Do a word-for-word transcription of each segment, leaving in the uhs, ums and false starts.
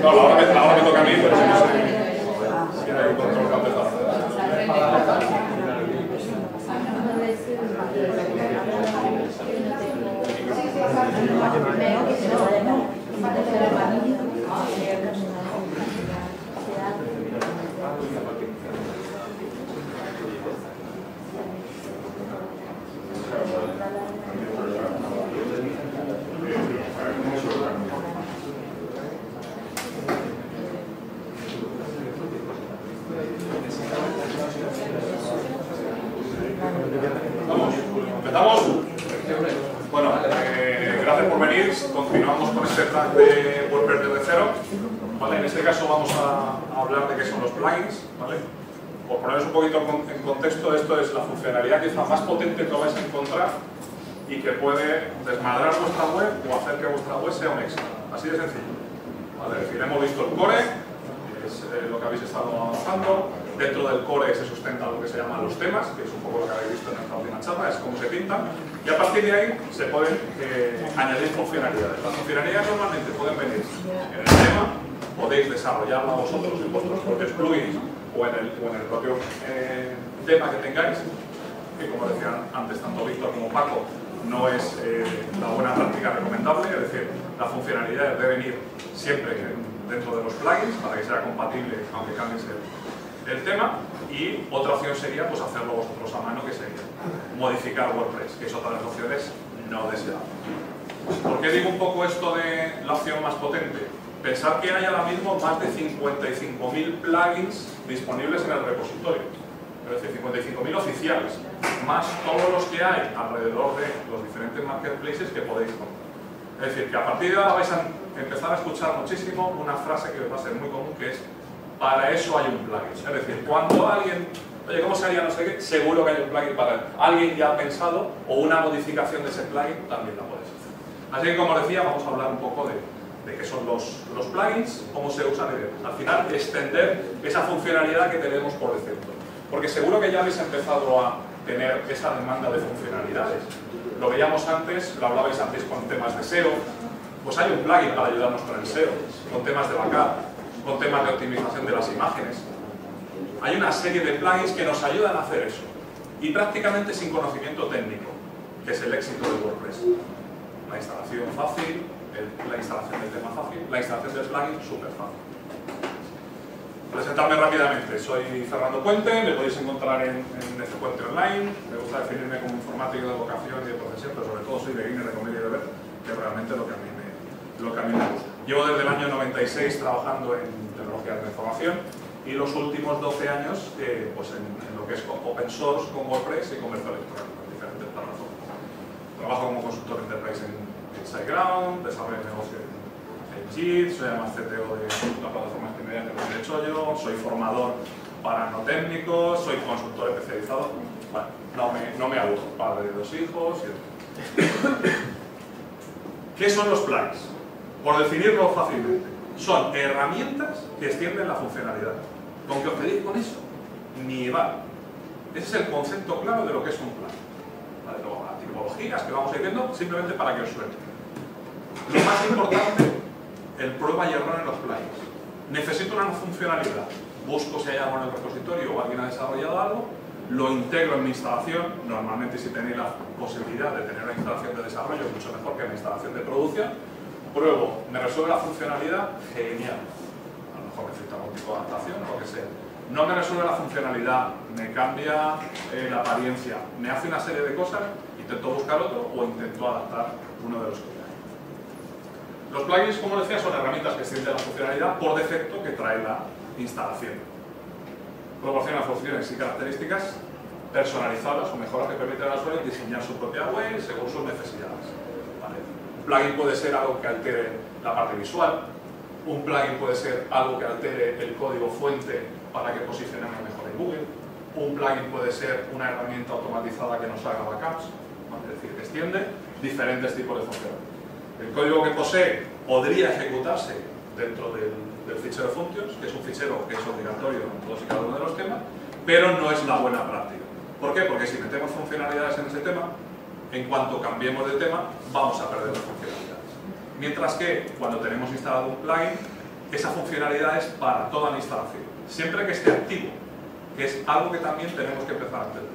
No, ahora me, ahora me toca a mí, pero si no sé si hay control que ha empezado. Vamos, empezamos. Bueno, eh, gracias por venir. Continuamos con este track de WordPress desde cero. ¿Vale? En este caso vamos a, a hablar de qué son los plugins. ¿Vale? Por poneros un poquito en contexto, esto es la funcionalidad quizá más potente que vais a encontrar y que puede desmadrar vuestra web o hacer que vuestra web sea un éxito. Así de sencillo. ¿Vale? Es decir, hemos visto el core, que es eh, lo que habéis estado avanzando. Dentro del core se sustenta lo que se llaman los temas, que es un poco lo que habéis visto en nuestra última charla, es cómo se pintan. Y a partir de ahí se pueden eh, añadir funcionalidades. Las funcionalidades normalmente pueden venir en el tema, podéis desarrollarla vosotros en vuestros propios plugins o en el, o en el propio eh, tema que tengáis, que como decían antes tanto Víctor como Paco, no es eh, la buena práctica recomendable, es decir, la funcionalidad debe venir siempre dentro de los plugins para que sea compatible aunque cambies el el tema, y otra opción sería pues hacerlo vosotros a mano, que sería modificar WordPress, que es otra de las opciones no deseadas. ¿Por qué digo un poco esto de la opción más potente? Pensad que hay ahora mismo más de cincuenta y cinco mil plugins disponibles en el repositorio, es decir, cincuenta y cinco mil oficiales, más todos los que hay alrededor de los diferentes marketplaces que podéis comprar. Es decir, que a partir de ahora vais a empezar a escuchar muchísimo una frase que os va a ser muy común, que es: para eso hay un plugin. Es decir, cuando alguien, oye, ¿cómo se haría no sé qué? Seguro que hay un plugin para él. Alguien ya ha pensado, o una modificación de ese plugin también la puedes hacer. Así que, como os decía, vamos a hablar un poco de, de qué son los, los plugins, cómo se usan y demás. Al final, extender esa funcionalidad que tenemos por defecto. Porque seguro que ya habéis empezado a tener esa demanda de funcionalidades. Lo veíamos antes, lo hablabais antes con temas de S E O. Pues hay un plugin para ayudarnos con el S E O, con temas de backup, con temas de optimización de las imágenes. Hay una serie de plugins que nos ayudan a hacer eso, y prácticamente sin conocimiento técnico, que es el éxito de WordPress. La instalación fácil, el, la instalación del tema fácil, la instalación del plugin súper fácil. Presentarme rápidamente, soy Fernando Puente, me podéis encontrar en, en F Puente Online. Me gusta definirme como informático de vocación y de profesión, pero sobre todo soy beginner de comer y de ver, que es realmente lo que a mí me, lo que a mí me gusta. Llevo desde el año noventa y seis trabajando en tecnologías de información y los últimos doce años eh, pues en, en lo que es open source con WordPress y comercio electrónico en diferentes plataformas. Trabajo como consultor enterprise en, en SiteGround, desarrollo de negocio en, en Jit, soy además C T O de las plataformas que me que lo he hecho yo, soy formador para no técnicos, soy consultor especializado. Bueno, no me, no me aburro, padre de dos hijos y ¿qué son los plugins? Por definirlo fácilmente, son herramientas que extienden la funcionalidad. ¿Con qué os pedís con eso? Ni va. Ese es el concepto claro de lo que es un plugin. ¿Vale? Luego, las tipologías que vamos a ir viendo, simplemente para que os suene. Lo más importante, el prueba y error en los plugins. Necesito una funcionalidad, busco si hay algo en el repositorio o alguien ha desarrollado algo, lo integro en mi instalación. Normalmente, si tenéis la posibilidad de tener una instalación de desarrollo, es mucho mejor que una instalación de producción. Pruebo, me resuelve la funcionalidad, genial. A lo mejor necesito algún tipo de adaptación o lo que sea. No me resuelve la funcionalidad, me cambia eh, la apariencia, me hace una serie de cosas, intento buscar otro o intento adaptar uno de los que hay. Los plugins, como decía, son herramientas que extienden la funcionalidad por defecto que trae la instalación. Proporcionan funciones y características personalizadas o mejoras que permiten al usuario diseñar su propia web según sus necesidades. ¿Vale? Un plugin puede ser algo que altere la parte visual, un plugin puede ser algo que altere el código fuente para que posicionemos mejor en Google, un plugin puede ser una herramienta automatizada que nos haga backups, ¿vale? Es decir, que extiende diferentes tipos de funciones. El código que posee podría ejecutarse dentro del, del fichero functions, que es un fichero que es obligatorio en todos y cada uno de los temas, pero no es la buena práctica. ¿Por qué? Porque si metemos funcionalidades en ese tema, en cuanto cambiemos de tema, vamos a perder las funcionalidades. Mientras que, cuando tenemos instalado un plugin, esa funcionalidad es para toda la instalación, siempre que esté activo, que es algo que también tenemos que empezar a entender.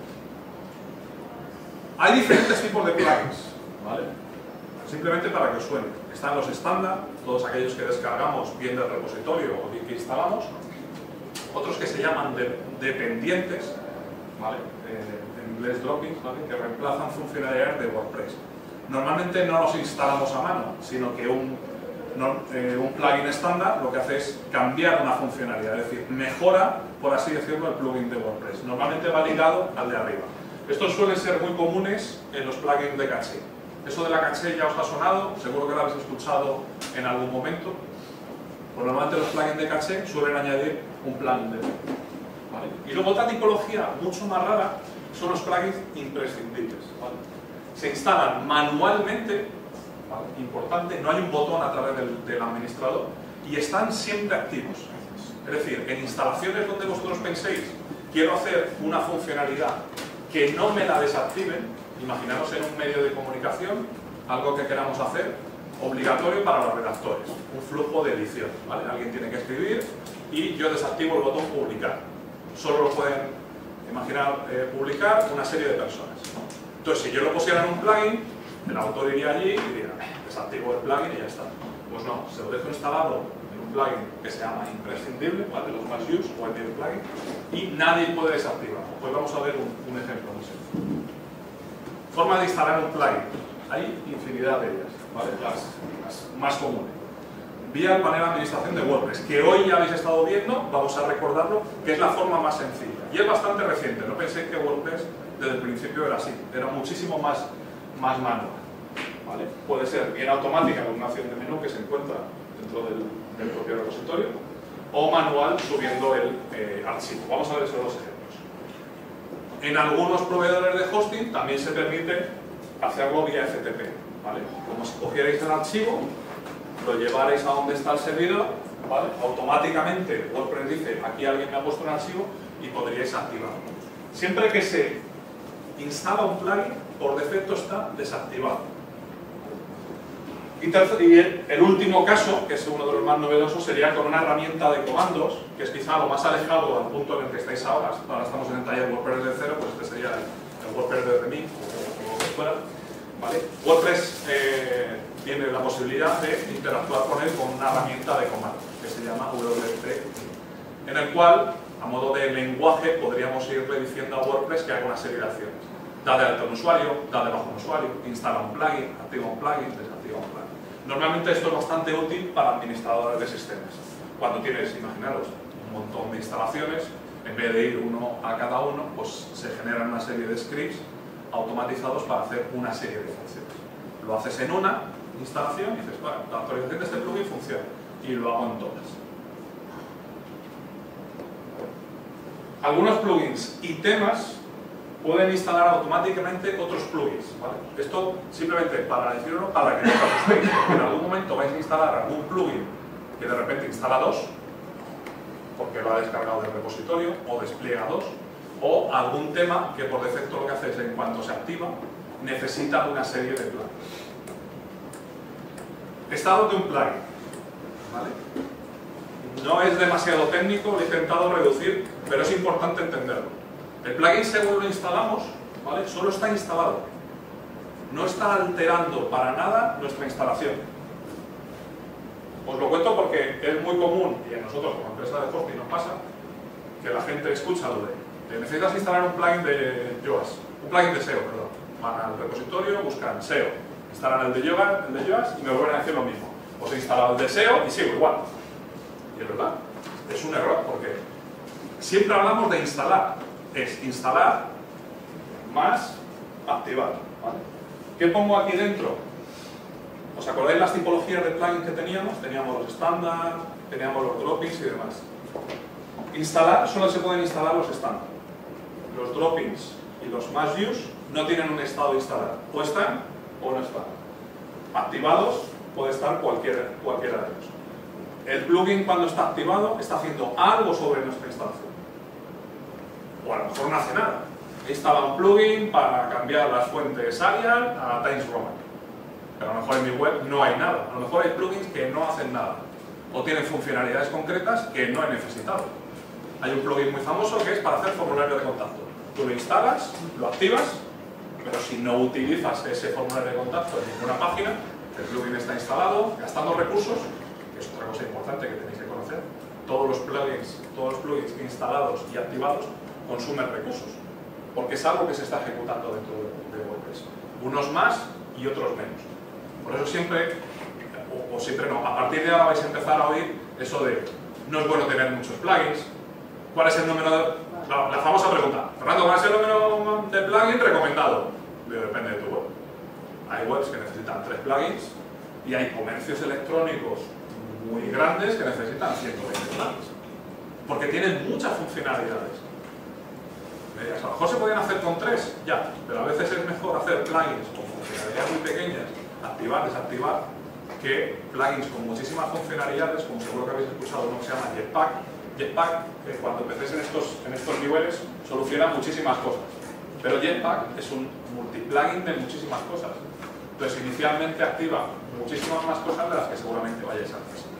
Hay diferentes tipos de plugins, ¿vale? Simplemente para que os suene. Están los estándar, todos aquellos que descargamos bien del repositorio o bien que instalamos. Otros que se llaman de, dependientes, ¿vale? Eh, en inglés droppings, ¿vale? Que reemplazan funcionalidades de WordPress. Normalmente no los instalamos a mano, sino que un, no, eh, un plugin estándar lo que hace es cambiar una funcionalidad, es decir, mejora, por así decirlo, el plugin de WordPress. Normalmente va ligado al de arriba. Estos suelen ser muy comunes en los plugins de caché. Eso de la caché ya os ha sonado, seguro que lo habéis escuchado en algún momento. Pues normalmente los plugins de caché suelen añadir un plugin de ¿vale? Y luego otra tipología mucho más rara son los plugins imprescindibles, ¿vale? Se instalan manualmente, ¿vale? Importante, no hay un botón a través del, del administrador y están siempre activos. Es decir, en instalaciones donde vosotros penséis quiero hacer una funcionalidad que no me la desactiven, imaginaros en un medio de comunicación, algo que queramos hacer, obligatorio para los redactores, un flujo de edición, ¿vale? Alguien tiene que escribir y yo desactivo el botón publicar. Solo lo pueden, imaginar, eh, publicar una serie de personas, ¿no? Entonces, si yo lo pusiera en un plugin, el autor iría allí y diría, desactivo el plugin y ya está. Pues no, se lo dejo instalado en un plugin que se llama imprescindible, ¿vale? De los más use o el new plugin, y nadie puede desactivarlo. Pues vamos a ver un, un ejemplo muy sencillo. Forma de instalar un plugin. Hay infinidad de ellas, ¿vale? Las, las más comunes. Vía el panel de administración de WordPress, que hoy ya habéis estado viendo, vamos a recordarlo, que es la forma más sencilla. Y es bastante reciente, no penséis que WordPress desde el principio era así, era muchísimo más, más manual, ¿vale? Puede ser bien automática con una opción de menú que se encuentra dentro del, del propio repositorio, o manual subiendo el eh, archivo. Vamos a ver esos dos ejemplos. En algunos proveedores de hosting también se permite hacerlo vía F T P, ¿vale? Como si cogierais el archivo, lo llevarais a donde está el servidor, ¿vale? Automáticamente WordPress dice, aquí alguien me ha puesto un archivo y podríais activarlo. Siempre que se instala un plugin, por defecto está desactivado. Y, y el, el último caso, que es uno de los más novedosos, sería con una herramienta de comandos, que es quizá lo más alejado al punto en el que estáis ahora. Ahora estamos en el taller WordPress de cero, pues este sería el, el WordPress de mí, o, o lo que fuera, ¿vale? WordPress eh, tiene la posibilidad de interactuar con él con una herramienta de comandos, que se llama W P, en el cual, a modo de lenguaje, podríamos irle diciendo a WordPress que haga una serie de acciones. Da de alta un usuario, da de baja un usuario, instala un plugin, activa un plugin, desactiva un plugin. Normalmente esto es bastante útil para administradores de sistemas. Cuando tienes, imaginaros, un montón de instalaciones, en vez de ir uno a cada uno, pues se generan una serie de scripts automatizados para hacer una serie de funciones. Lo haces en una instalación y dices, bueno, la actualización de este plugin funciona, y lo hago en todas. Algunos plugins y temas pueden instalar automáticamente otros plugins, ¿vale? Esto simplemente para decirlo, para que no os asustéis, porque en algún momento vais a instalar algún plugin que de repente instala dos, porque lo ha descargado del repositorio, o despliega dos, o algún tema que por defecto lo que hace es, en cuanto se activa, necesita una serie de plugins. Estado de un plugin, ¿vale? No es demasiado técnico, lo he intentado reducir, pero es importante entenderlo. El plugin, según lo instalamos, ¿vale? Solo está instalado. No está alterando para nada nuestra instalación. Os lo cuento porque es muy común, y a nosotros como empresa de hosting nos pasa, que la gente escucha lo de, de necesitas instalar un plugin de Yoast, un plugin de S E O, perdón. Van al repositorio, buscan S E O, instalan el de Yoast, el de Yoast y me vuelven a decir lo mismo. Os he instalado el de S E O y sigo igual. Y es verdad, es un error porque siempre hablamos de instalar. Es instalar más activar, ¿vale? ¿Qué pongo aquí dentro? ¿Os acordáis las tipologías de plugins que teníamos? Teníamos los estándar, teníamos los droppings y demás. Instalar, solo se pueden instalar los estándar. Los droppings y los más use no tienen un estado de instalar. O están o no están. Activados puede estar cualquiera, cualquiera de ellos. El plugin, cuando está activado, está haciendo algo sobre nuestra instalación. O a lo mejor no hace nada. He instalado un plugin para cambiar las fuentes Arial a Times Roman. Pero a lo mejor en mi web no hay nada. A lo mejor hay plugins que no hacen nada. o tienen funcionalidades concretas que no he necesitado. Hay un plugin muy famoso que es para hacer formulario de contacto. Tú lo instalas, lo activas, pero si no utilizas ese formulario de contacto en ninguna página, el plugin está instalado, gastando recursos, que es otra cosa importante que tenéis que conocer. Todos los plugins, todos los plugins instalados y activados consumen recursos, porque es algo que se está ejecutando dentro de WordPress. Unos más y otros menos. Por eso siempre, o, o siempre no, a partir de ahora vais a empezar a oír eso de no es bueno tener muchos plugins. ¿Cuál es el número de...? La, la famosa pregunta. Fernando, ¿cuál es el número de plugin recomendado? Depende de tu web. Hay webs que necesitan tres plugins y hay comercios electrónicos muy grandes que necesitan ciento veinte plugins. Porque tienen muchas funcionalidades. A lo mejor se pueden hacer con tres, ya, pero a veces es mejor hacer plugins con funcionalidades muy pequeñas, activar, desactivar, que plugins con muchísimas funcionalidades, como seguro que habéis escuchado uno que se llama Jetpack. Jetpack, que cuando empecéis en estos, en estos niveles, soluciona muchísimas cosas. Pero Jetpack es un multiplugin de muchísimas cosas. Entonces, inicialmente activa muchísimas más cosas de las que seguramente vayáis a necesitar.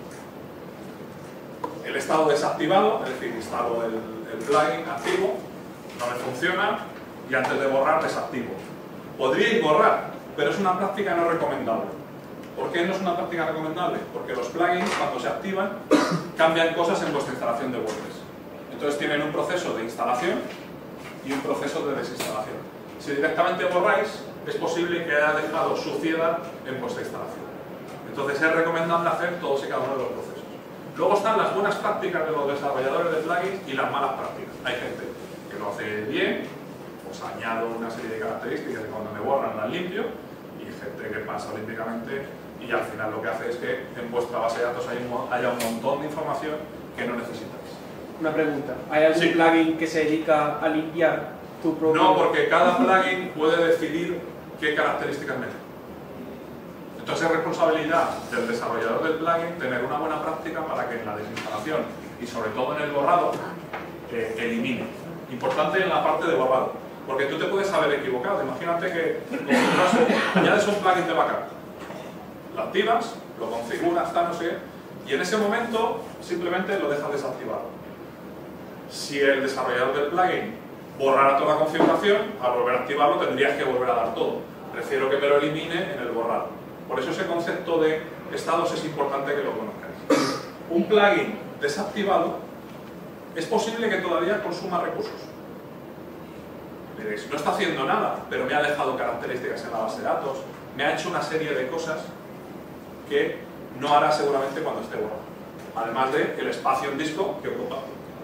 El estado desactivado, es decir, instalo el, el plugin activo, no me funciona, y antes de borrar desactivo. Podríais borrar, pero es una práctica no recomendable. ¿Por qué no es una práctica recomendable? Porque los plugins, cuando se activan, cambian cosas en vuestra instalación de WordPress. Entonces tienen un proceso de instalación y un proceso de desinstalación. Si directamente borráis, es posible que haya dejado suciedad en vuestra instalación. Entonces es recomendable hacer todos y cada uno de los procesos. Luego están las buenas prácticas de los desarrolladores de plugins y las malas prácticas. Hay gente que lo hace bien, pues añado una serie de características y cuando me borran las limpio, y gente que pasa olímpicamente y al final lo que hace es que en vuestra base de datos haya un, haya un montón de información que no necesitáis. Una pregunta, ¿hay algún sí. plugin que se dedica a limpiar tu propio...? No, porque cada plugin puede decidir qué características meter. Entonces es responsabilidad del desarrollador del plugin tener una buena práctica para que en la desinstalación y sobre todo en el borrado eh, elimine. Importante en la parte de borrado, porque tú te puedes haber equivocado. Imagínate que en tu caso añades un plugin de backup, lo activas, lo configuras, tal, no sé, y en ese momento simplemente lo dejas desactivado. Si el desarrollador del plugin borrara toda la configuración, al volver a activarlo tendrías que volver a dar todo. Prefiero que me lo elimine en el borrado. Por eso ese concepto de estados es importante que lo conozcáis. Un plugin desactivado es posible que todavía consuma recursos. Diréis, no está haciendo nada, pero me ha dejado características en la base de datos, me ha hecho una serie de cosas que no hará seguramente cuando esté borrado. Además del espacio en disco que ocupa.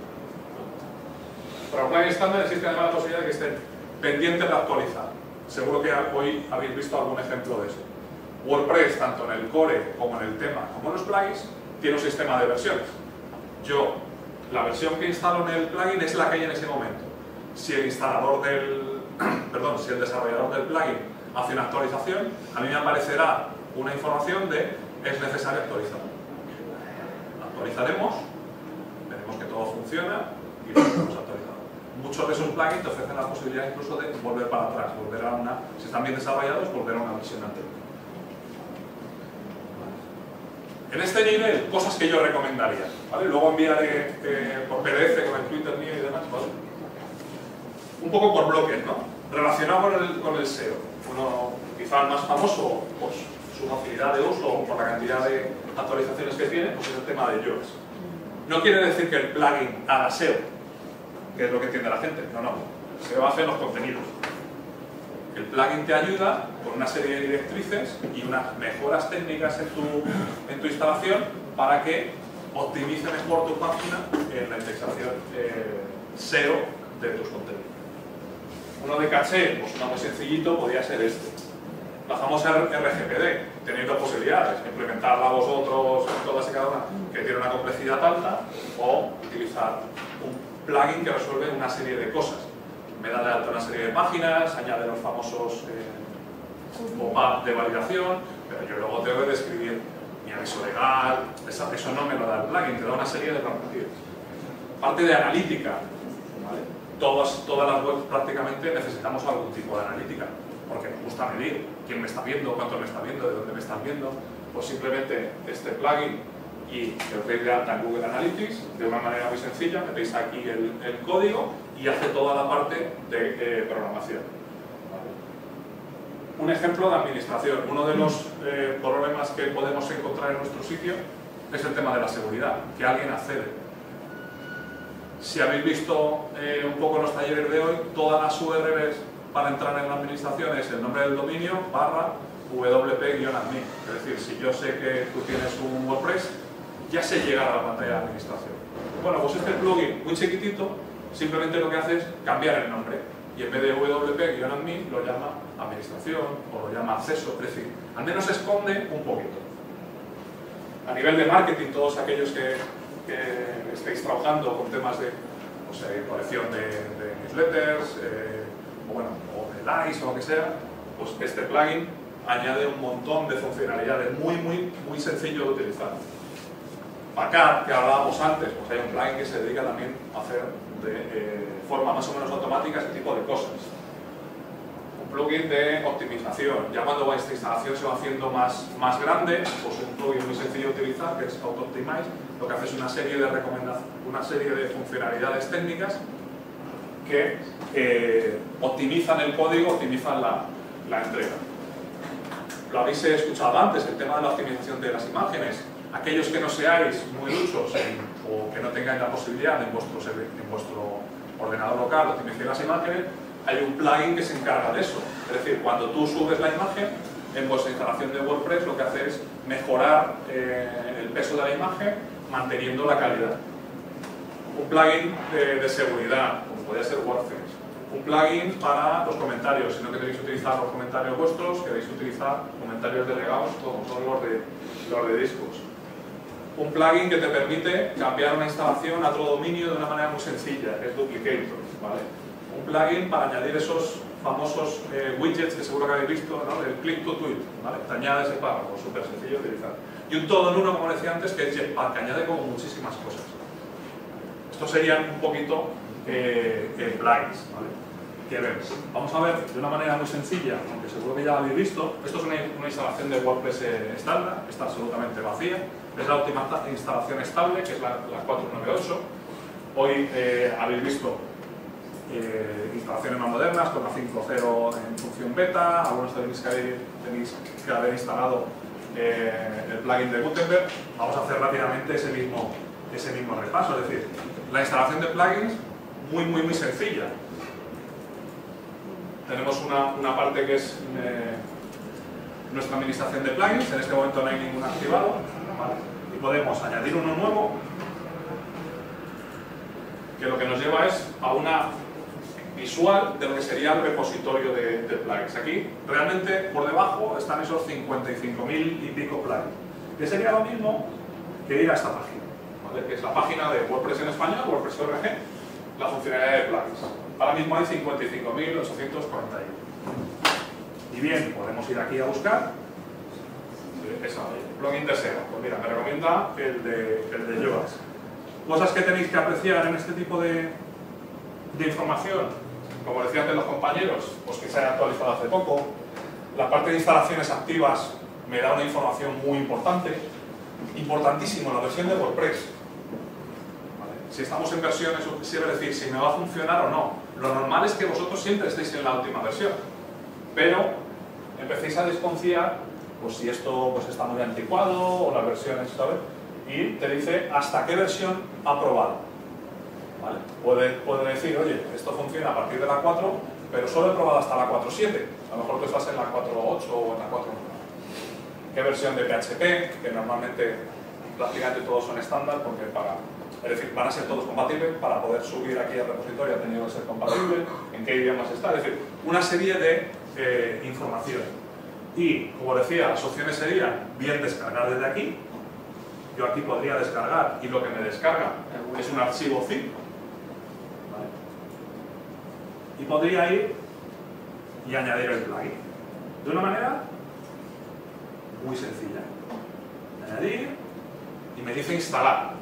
Para un plugin estándar existe además la posibilidad de que estén pendientes de actualizar. Seguro que hoy habéis visto algún ejemplo de eso. WordPress, tanto en el core como en el tema, como en los plugins, tiene un sistema de versiones. Yo, la versión que instalo en el plugin es la que hay en ese momento. Si el instalador del, perdón, si el desarrollador del plugin hace una actualización, a mí me aparecerá una información de es necesario actualizar. Actualizaremos, veremos que todo funciona y lo hemos actualizado. Muchos de esos plugins te ofrecen la posibilidad incluso de volver para atrás, volver a una, si están bien desarrollados, volver a una versión anterior. En este nivel, cosas que yo recomendaría, ¿vale? Luego enviaré eh, por P D F con el Twitter mío y demás, ¿vale? Un poco por bloques, ¿no? Relacionado con el, con el S E O. Uno, quizá el más famoso, pues su facilidad de uso o por la cantidad de actualizaciones que tiene, pues es el tema de Yoast. No quiere decir que el plugin haga S E O, que es lo que entiende la gente, no, no. El S E O hace los contenidos. El plugin te ayuda con una serie de directrices y unas mejoras técnicas en tu, en tu instalación para que optimice mejor tu página en la indexación eh, S E O de tus contenidos. Uno de caché, pues uno muy sencillito, podría ser este. La famosa R G P D, teniendo posibilidades, implementarla vosotros, todas y cada una, que tiene una complejidad alta, o utilizar un plugin que resuelve una serie de cosas. Me da de alta una serie de páginas, añade los famosos eh, pop-up de validación, pero yo luego tengo que describir mi aviso legal, eso, eso no me lo da el plugin, te da una serie de prerrogativas. Parte de analítica, ¿vale? Todas, todas las webs prácticamente necesitamos algún tipo de analítica, porque nos gusta medir quién me está viendo, cuánto me está viendo, de dónde me están viendo. Pues simplemente este plugin y que os deis de alta en Google Analytics de una manera muy sencilla. Metéis aquí el, el código y hace toda la parte de eh, programación. ¿Vale? Un ejemplo de administración. Uno de los eh, problemas que podemos encontrar en nuestro sitio es el tema de la seguridad, que alguien accede. Si habéis visto eh, un poco los talleres de hoy, todas las U R Ls para entrar en la administración es el nombre del dominio barra W P-admin. Es decir, si yo sé que tú tienes un WordPress, ya sé llegar a la pantalla de administración. Bueno, pues este plugin muy chiquitito simplemente lo que hace es cambiar el nombre y en vez de W P-admin lo llama administración o lo llama acceso. Es decir, al menos esconde un poquito. A nivel de marketing, todos aquellos que, que estéis trabajando con temas de o sea, colección de, de newsletters eh, o, bueno, o de likes o lo que sea, pues este plugin añade un montón de funcionalidades muy, muy, muy sencillo de utilizar. Backup, que hablábamos antes, pues hay un plugin que se dedica también a hacer de eh, forma más o menos automática este tipo de cosas. Un plugin de optimización. Ya cuando esta instalación se va haciendo más, más grande, pues un plugin muy sencillo de utilizar, que es Auto Optimize, lo que hace es una serie de recomendaciones, una serie de funcionalidades técnicas que eh, optimizan el código, optimizan la, la entrega. Lo habéis escuchado antes, el tema de la optimización de las imágenes. Aquellos que no seáis muy duchos en, o que no tengáis la posibilidad en vuestro, en vuestro ordenador local de optimizar las imágenes, hay un plugin que se encarga de eso. Es decir, cuando tú subes la imagen, en vuestra instalación de WordPress lo que hace es mejorar eh, el peso de la imagen manteniendo la calidad. Un plugin de, de seguridad, como podría ser WordPress. Un plugin para los comentarios, si no queréis utilizar los comentarios vuestros, queréis utilizar comentarios delegados, todos son los de, los de discos. Un plugin que te permite cambiar una instalación a otro dominio de una manera muy sencilla, que es Duplicator, ¿vale? Un plugin para añadir esos famosos eh, widgets que seguro que habéis visto, ¿no? El click to tweet, ¿vale? Te añade ese párrafo, súper sencillo de utilizar. Y un todo en uno, como decía antes, que es Jetpack, que añade como muchísimas cosas. Estos serían un poquito eh, eh, plugins, ¿vale? Que vemos. Vamos a ver de una manera muy sencilla, aunque seguro que ya lo habéis visto. Esto es una, una instalación de WordPress eh, estándar, está absolutamente vacía. Es la última instalación estable, que es la, la cuatro nueve ocho. Hoy eh, habéis visto eh, instalaciones más modernas, con la cinco punto cero en función beta. Algunos tenéis que haber, tenéis que haber instalado eh, el plugin de Gutenberg. Vamos a hacer rápidamente ese mismo, ese mismo repaso. Es decir, la instalación de plugins muy, muy, muy sencilla. Tenemos una, una parte que es eh, nuestra administración de plugins. En este momento no hay ninguno activado, ¿vale? Y podemos añadir uno nuevo, que lo que nos lleva es a una visual de lo que sería el repositorio de, de plugins. Aquí, realmente, por debajo están esos cincuenta y cinco mil y pico plugins, que sería lo mismo que ir a esta página, ¿vale? Que es la página de WordPress en español, WordPress punto org, la funcionalidad de plugins. Ahora mismo hay cincuenta y cinco mil ochocientos cuarenta y uno. Y bien, podemos ir aquí a buscar esa plugin de S E O. Pues mira, me recomienda el de, el de Yoast. Cosas que tenéis que apreciar en este tipo de, de información, como decían de los compañeros, pues que se haya actualizado hace poco. La parte de instalaciones activas me da una información muy importante, importantísimo, la versión de WordPress. Si estamos en versiones, quisiera decir si me va a funcionar o no. Lo normal es que vosotros siempre estéis en la última versión, pero empecéis a desconfiar pues si esto pues, está muy anticuado o las versiones, ¿sabes? Y te dice hasta qué versión ha probado. ¿Vale? Puede, puede decir, oye, esto funciona a partir de la cuatro, pero solo he probado hasta la cuatro punto siete. A lo mejor tú estás en la cuatro punto ocho o en la cuatro punto nueve. ¿Qué versión de P H P? Que normalmente prácticamente todos son estándar porque para... Es decir, van a ser todos compatibles, para poder subir aquí al repositorio ha tenido que ser compatible, en qué idiomas está, es decir, una serie de eh, información. Y, como decía, las opciones serían bien descargar desde aquí. Yo aquí podría descargar y lo que me descarga es un archivo zip. ¿Vale? Y podría ir y añadir el plugin. De una manera muy sencilla. Añadir y me dice instalar.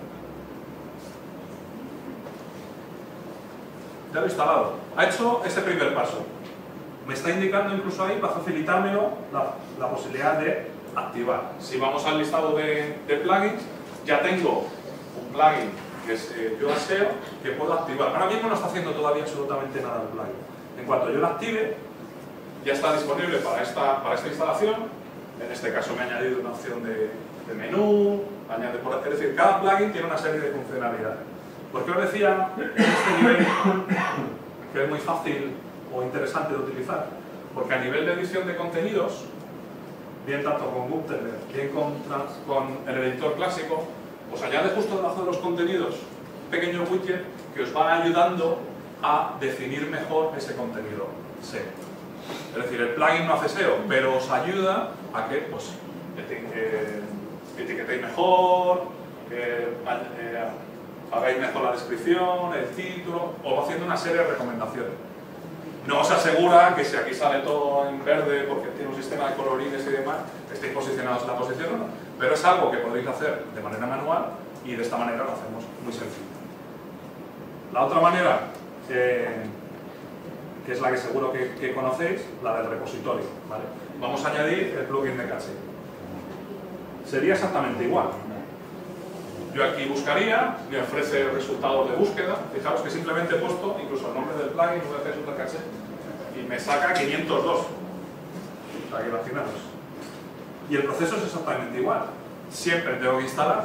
Ya lo he instalado. Ha hecho este primer paso. Me está indicando incluso ahí, para facilitármelo, la, la posibilidad de activar. Si vamos al listado de, de plugins, ya tengo un plugin que es eh, Yoga S E O que puedo activar. Ahora mismo no está haciendo todavía absolutamente nada el plugin. En cuanto yo lo active, ya está disponible para esta, para esta instalación. En este caso me ha añadido una opción de, de menú, añade por, es decir, cada plugin tiene una serie de funcionalidades. ¿Por qué os decía en este nivel que es muy fácil o interesante de utilizar? Porque a nivel de edición de contenidos, bien tanto con Gutenberg, bien con, con el editor clásico, os añade justo debajo de los contenidos un pequeño widget que os va ayudando a definir mejor ese contenido S E O. Es decir, el plugin no hace S E O, pero os ayuda a que pues, eti eh, etiquetéis mejor, eh, eh, hagáis mejor la descripción, el título, os va haciendo una serie de recomendaciones. No os asegura que si aquí sale todo en verde porque tiene un sistema de colorines y demás, estéis posicionados en la posición o no. Pero es algo que podéis hacer de manera manual y de esta manera lo hacemos muy sencillo. La otra manera, eh, que es la que seguro que, que conocéis, la del repositorio, ¿vale? Vamos a añadir el plugin de caché. Sería exactamente igual. Yo aquí buscaría, me ofrece resultados de búsqueda. Fijaros que simplemente he puesto incluso el nombre del plugin, V P Super Caché, y me saca quinientos dos. O sea, que imaginaros. Y el proceso es exactamente igual. Siempre tengo que instalar.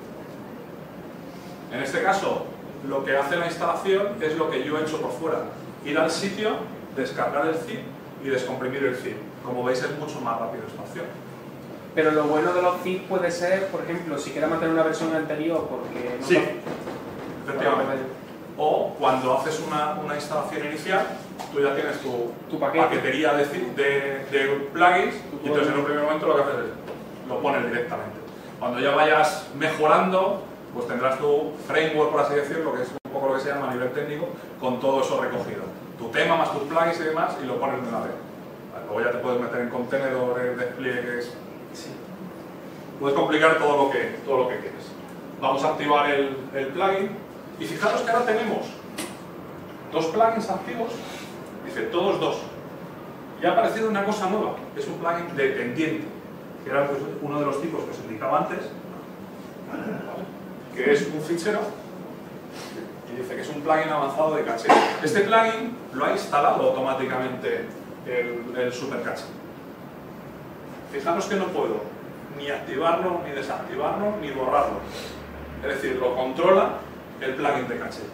En este caso, lo que hace la instalación es lo que yo he hecho por fuera. Ir al sitio, descargar el zip y descomprimir el zip. Como veis, es mucho más rápido esta opción. Pero lo bueno de los zip puede ser, por ejemplo, si quieres mantener una versión anterior porque... No sí, no... efectivamente. O cuando haces una, una instalación inicial, tú ya tienes tu, tu paquete. paquetería de, de, de plugins y entonces en un primer momento lo que haces es lo pones directamente. Cuando ya vayas mejorando, pues tendrás tu framework, por así decirlo, que es un poco lo que se llama a nivel técnico, con todo eso recogido. Tu tema más tus plugins y demás y lo pones de una vez. Luego ya te puedes meter en contenedores, despliegues... Sí. Puedes complicar todo lo que, todo lo que quieres. Vamos a activar el, el plugin y fijaros que ahora tenemos dos plugins activos, dice todos dos. Y ha aparecido una cosa nueva, que es un plugin dependiente, que era pues, uno de los tipos que os indicaba antes, que es un fichero y dice que es un plugin avanzado de caché. Este plugin lo ha instalado automáticamente el, el Super Caché. Fijaros que no puedo ni activarlo, ni desactivarlo, ni borrarlo. Es decir, lo controla el plugin de caché.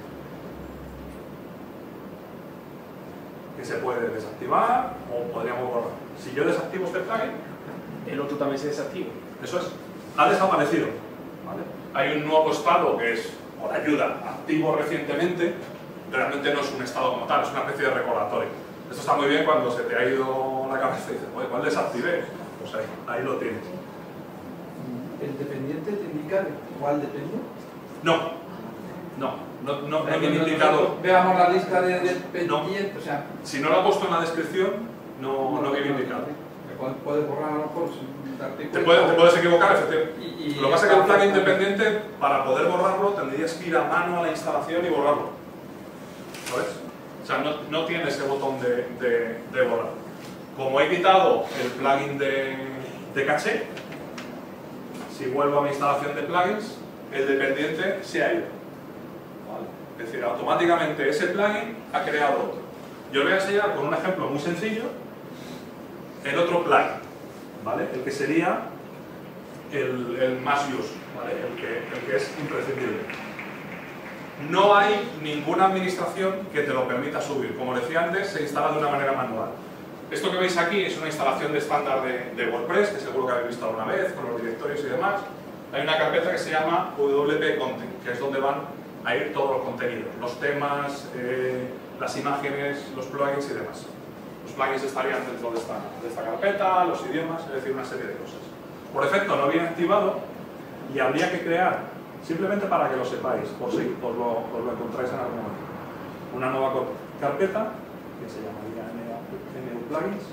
Que se puede desactivar o podríamos borrar. Si yo desactivo este plugin, el otro también se desactiva. Eso es. Ha desaparecido. ¿Vale? Hay un nuevo estado que es, por ayuda, activo recientemente. Realmente no es un estado como tal, es una especie de recordatorio. Esto está muy bien cuando se te ha ido la cabeza y dices, oye, ¿cuál desactivé? Pues ahí, ahí lo tienes. ¿El dependiente te indica de cuál depende? No, no, no, no, no viene no, indicado. Veamos la lista de dependientes. No. O sea, si no lo ha puesto en la descripción, no, no viene indicado. Puedes borrar a lo mejor sin darte cuenta. Te, puede, te puedes equivocar, efectivamente. Y, y lo que pasa es que el plugin independiente, para poder borrarlo, tendrías que ir a mano a la instalación y borrarlo. ¿Sabes? O sea, no, no tiene ese botón de, de, de borrar. Como he quitado el plugin de, de caché, si vuelvo a mi instalación de plugins, el dependiente se ha ido. ¿Vale? Es decir, automáticamente ese plugin ha creado otro. Yo os voy a enseñar con un ejemplo muy sencillo el otro plugin, ¿vale? El que sería el, el más use, ¿vale? el, que, el que es imprescindible. No hay ninguna administración que te lo permita subir. Como decía antes, se instala de una manera manual. Esto que veis aquí es una instalación de estándar de, de WordPress, que seguro que habéis visto alguna vez, con los directorios y demás. Hay una carpeta que se llama W P Content, que es donde van a ir todos los contenidos, los temas, eh, las imágenes, los plugins y demás. Los plugins estarían dentro de esta, de esta carpeta, los idiomas, es decir, una serie de cosas. Por defecto no viene activado y habría que crear, simplemente para que lo sepáis, por si os lo, os lo encontráis en algún momento, una nueva carpeta que se llamaría M U Plugins.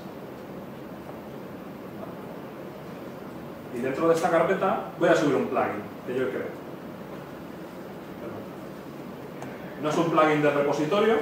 Y dentro de esta carpeta voy a subir un plugin que yo creo. No es un plugin de repositorio,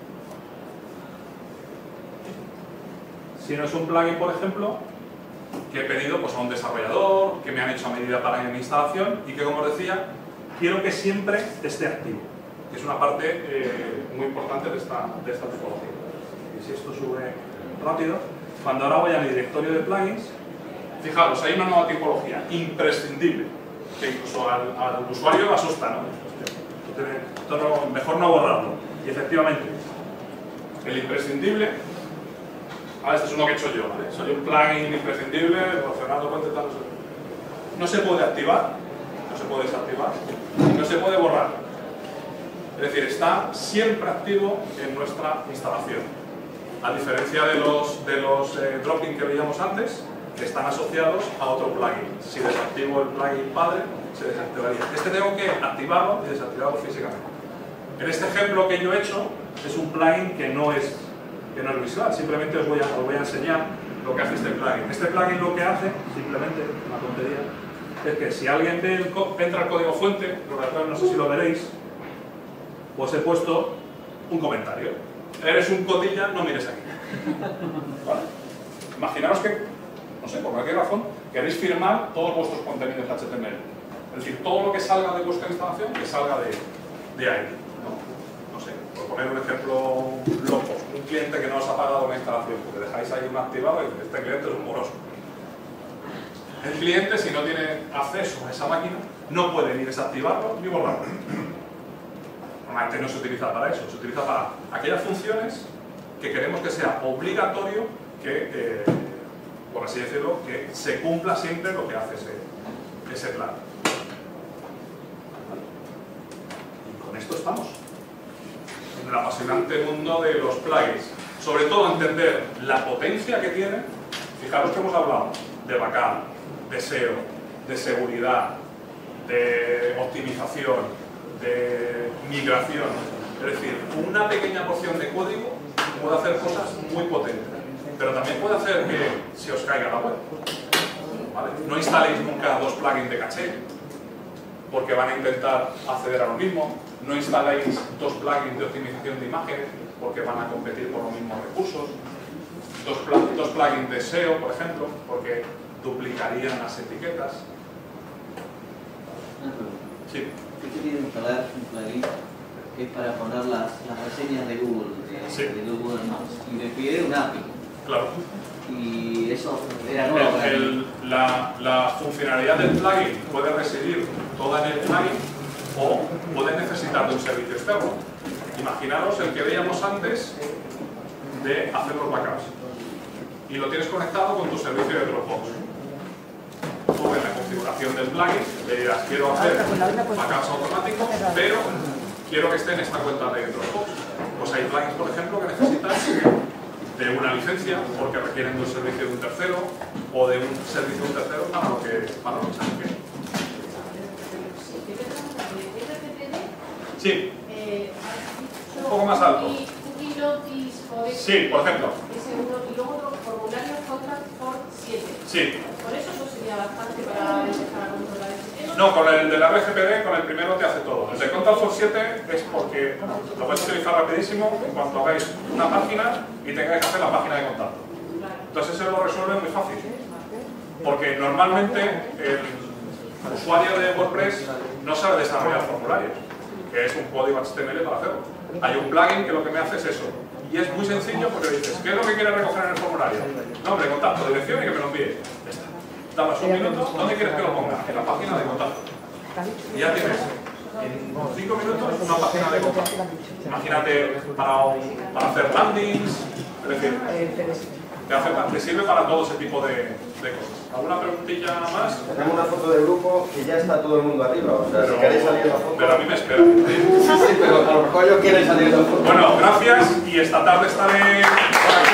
sino es un plugin, por ejemplo, que he pedido pues, a un desarrollador, que me han hecho a medida para mi instalación y que, como os decía, quiero que siempre esté activo. Que es una parte eh, muy importante de esta, de esta tipología. Y si esto sube rápido, cuando ahora voy a mi directorio de plugins, fijaros, hay una nueva tipología, imprescindible, que incluso al, al usuario le asusta, ¿no? Esto no, mejor no borrarlo. Y efectivamente, el imprescindible, ah, este es uno que he hecho yo, ¿vale? Soy un plugin imprescindible, relacionado con tal, no se puede activar, no se puede desactivar, no se puede borrar. Es decir, está siempre activo en nuestra instalación. A diferencia de los, de los eh, drop-in que veíamos antes, que están asociados a otro plugin. Si desactivo el plugin padre, se desactivaría. Este tengo que activarlo y desactivarlo físicamente. En este ejemplo que yo he hecho, es un plugin que no es, que no es visual. Simplemente os voy, a, os voy a enseñar lo que hace este plugin. Este plugin lo que hace, simplemente, una tontería, es que si alguien ve el entra al código fuente, lo que atrás no sé si lo veréis, pues he puesto un comentario. Eres un cotilla, no mires aquí. ¿Vale? Imaginaos que, no sé, por cualquier razón, queréis firmar todos vuestros contenidos H T M L. Es decir, todo lo que salga de vuestra instalación, que salga de, de ahí. ¿No? No sé, por poner un ejemplo loco, un cliente que no os ha pagado una instalación, porque dejáis ahí un activado y este cliente es un moroso. El cliente, si no tiene acceso a esa máquina, no puede ni desactivarlo ni borrarlo. Normalmente no se utiliza para eso, se utiliza para aquellas funciones que queremos que sea obligatorio que, eh, por así decirlo, que se cumpla siempre lo que hace ese, ese plan. Y con esto estamos. En el apasionante mundo de los plugins. Sobre todo entender la potencia que tienen. Fijaros que hemos hablado de backup, de S E O, de seguridad, de optimización, de migración. Es decir, una pequeña porción de código puede hacer cosas muy potentes, pero también puede hacer que se os caiga la web. ¿Vale? No instaléis nunca dos plugins de caché, porque van a intentar acceder a lo mismo. No instaléis dos plugins de optimización de imágenes, porque van a competir por los mismos recursos. Dos, pl dos plugins de S E O, por ejemplo, porque duplicarían las etiquetas. Sí. ¿Qué te pide instalar un plugin que es para poner las, las reseñas de Google, de, sí. de Google Maps? Y me pide un A P I. Claro. Y eso era nuevo. El, el, la, la funcionalidad del plugin puede residir toda en el plugin o puede necesitar de un servicio externo. Imaginaros el que veíamos antes de hacer los backups. Y lo tienes conectado con tu servicio de Dropbox. Tú en la configuración del plugin le dirás, quiero hacer backups automáticos, pero quiero que esté en esta cuenta de Dropbox. Pues hay plugins, por ejemplo, que necesitas de una licencia porque requieren de un servicio de un tercero o de un servicio de un tercero para lo que, para lo que se requiere. Sí. Un poco más alto. Sí, por ejemplo. Y luego otro formulario contract for siete. Sí. Por eso no sería bastante para empezar a controlar eso. No, con el del R G P D, con el primero te hace todo. El de Contact for siete es porque lo podéis utilizar rapidísimo en cuanto hagáis una página y tengáis que hacer la página de contacto. Entonces eso lo resuelve muy fácil. Porque normalmente el usuario de WordPress no sabe desarrollar formularios, que es un código H T M L para hacerlo. Hay un plugin que lo que me hace es eso. Y es muy sencillo porque le dices, ¿qué es lo que quieres recoger en el formulario? Nombre, contacto, dirección y que me lo envíe. Ya está. Damas un minuto, ¿dónde quieres que lo ponga? En la página de contacto. Y ya tienes en cinco minutos una página de contacto. Imagínate para, un, para hacer landings, es decir, te, hace, te sirve para todo ese tipo de, de cosas. ¿Alguna preguntilla más? Tenemos una foto del grupo que ya está todo el mundo arriba, o sea, pero, si queréis salir en la foto... Pero a mí me espera. Sí, sí, pero a lo mejor yo quiero salir en la foto. Bueno, gracias y esta tarde estaré por aquí.